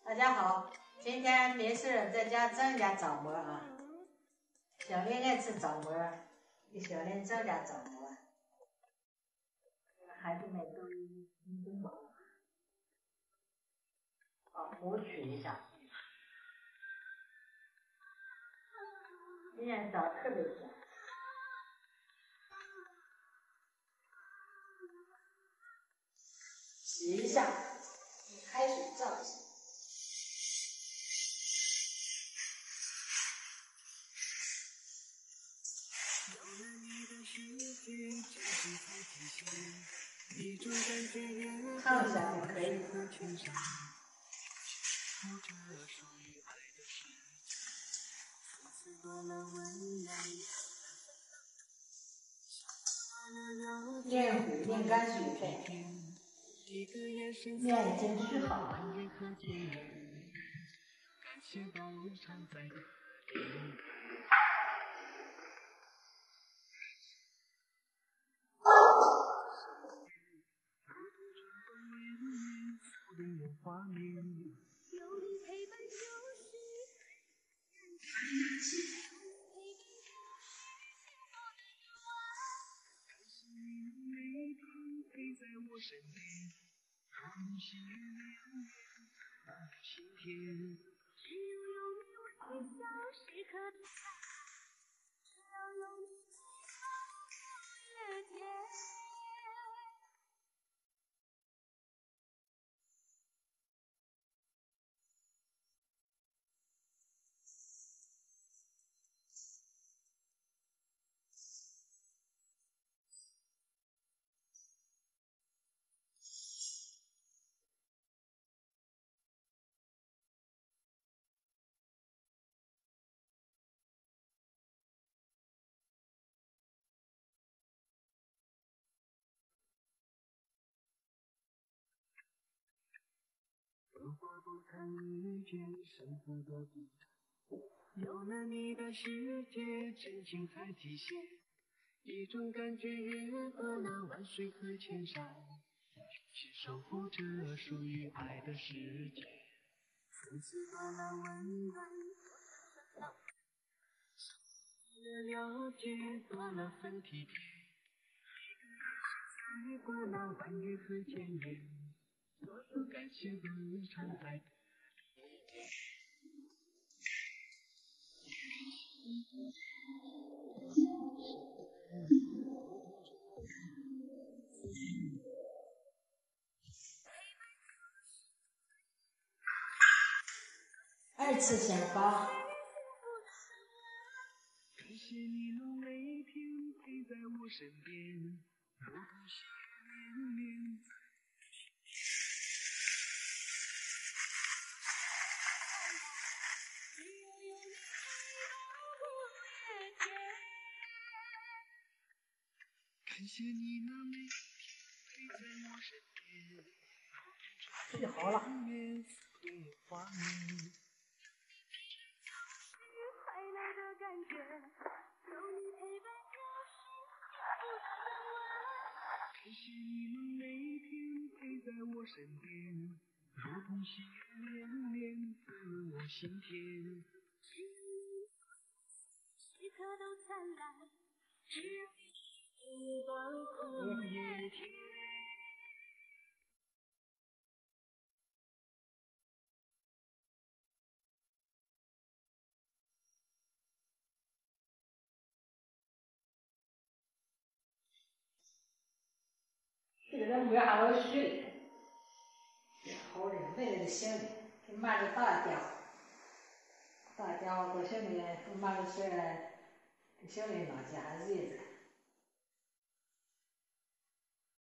大家好，今天没事在家蒸点枣馍啊。小林爱吃枣馍，给小林蒸点枣馍。孩子们都蒸好了。好，模取一下。今天枣特别甜。洗一下，用开水照一下。烫一下就可以。面糊晾干水分，面已经取好了。 如果不曾遇见生活的不同，有了你的世界，真情才体现。一种感觉越过那万水和千山，去守护着属于爱的世界。如此多了温暖，多了了解，多了份体贴。越过那万语和千言。所有感谢都常在。 二次显发。 感谢你能每天陪在我身边，如同血绵绵。感谢你那每天陪在我身边， 取好了。 感谢你能每天陪在我身边，如同血绵绵滋润我心田。时刻都灿烂，只要你知道苦也甜。 这个人不要还会睡，好的，为了心里，给骂个大家伙，大家伙搁心里不骂个事儿，给心里哪家还日子。